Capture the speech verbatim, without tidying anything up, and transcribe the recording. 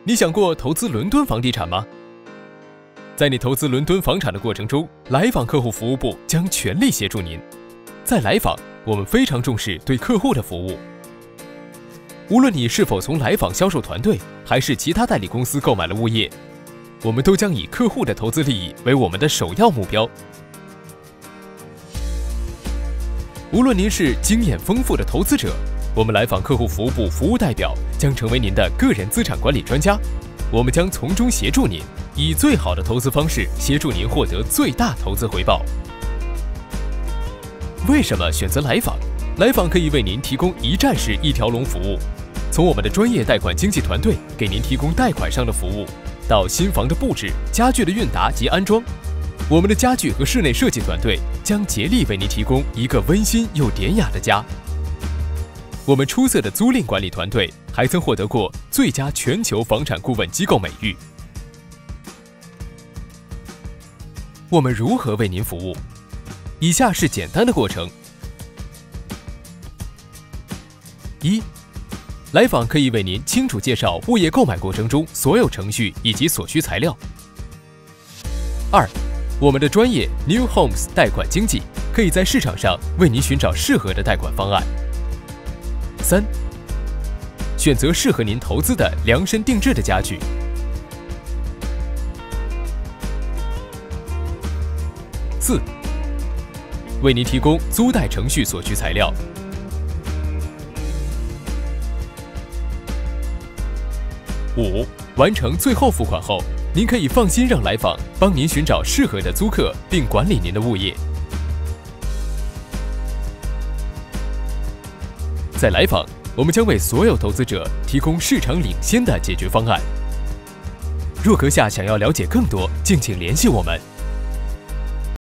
你想过投资伦敦房地产吗？在你投资伦敦房产的过程中，来访客户服务部将全力协助您。在来访，我们非常重视对客户的服务。无论你是否从来访销售团队还是其他代理公司购买了物业，我们都将以客户的投资利益为我们的首要目标。无论您是经验丰富的投资者，我们来访客户服务部服务代表将成为您的个人资产管理专家，我们将从中协助您，以最好的投资方式协助您获得最大投资回报。为什么选择来访？来访可以为您提供一站式一条龙服务，从我们的专业贷款经纪团队给您提供贷款上的服务，到新房的布置、家具的运达及安装，我们的家具和室内设计团队将竭力为您提供一个温馨又典雅的家。我们出色的租赁管理团队还曾获得过最佳全球房产顾问机构美誉。我们如何为您服务？以下是简单的过程：一、来访可以为您清楚介绍物业购买过程中所有程序以及所需材料。二、我们的专业 New Homes 贷款经纪可以在市场上为您寻找适合的贷款方案。三、选择适合您投资的量身定制的家具。四、为您提供租贷程序所需材料。五、完成最后付款后，您可以放心让来访帮您寻找适合的租客，并管理您的物业。在来访，我们将为所有投资者提供市场领先的解决方案。若阁下想要了解更多，敬请联系我们。